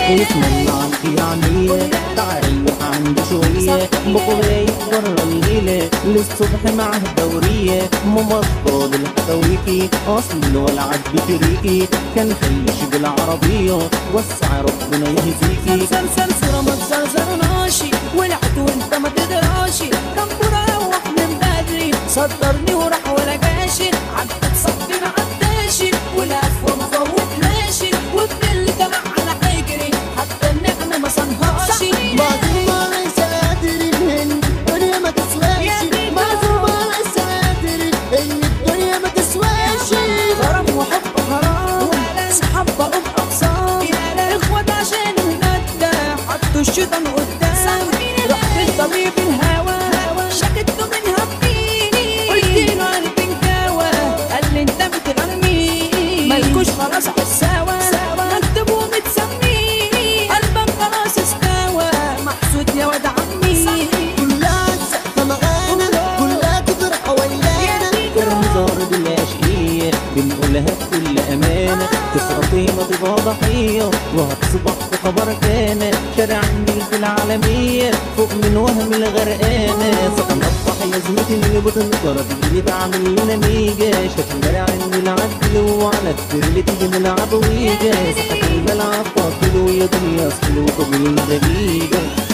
يتمنى عنك يعني تعرف عنده شوية بكرة يكبر الليلة للصبح معه دورية ممضى بالحكاويكي أصل والعد بشريكي كان خليش بالعربية وسع ربنا يهزيكي سرسرة ما تزرزرناشي ولعت وانت ما تدراشي كان برا روح من بدري صدرني وراح ولا جاشي عدت صفي ما عداشي ولف ومفوت ماشي وبدل كمان على حجري حتى النعمة ما صنهاشي معزوم على ساتر ان الدنيا ما تسواش معزوم على ساتر ان الدنيا ما تسواش غرام وحب حرام صحاب بقوا بأقسام اخوات عشان المادة حطوا الشيطان قدام رحت لطبيب الهوى شكت له منها بإيدي قلت له قلبي انكوى قال لي انت بتغني مالكوش خلاص على السوا مكتوب ومتسمي قلبك خلاص استوى محسود يا واد عمي كلها سقفة معانا كلها تفرح ويانا كرمزار بالعشقية بنقولها بكل أمانة تسقطي ما تبقى ضحية وهتصبح في خبر كان شارع النيل في العالمية فوق من وهم الغرقانة سقنا الضحية زمتي اللي بتنكر اللي بعمل لنا ميجا شاف شارع النيل عدل وعلى الترل تيجي نلعب ويجا سقط الملعب فاضل ويا دنيا أصل وطبيل دقيقة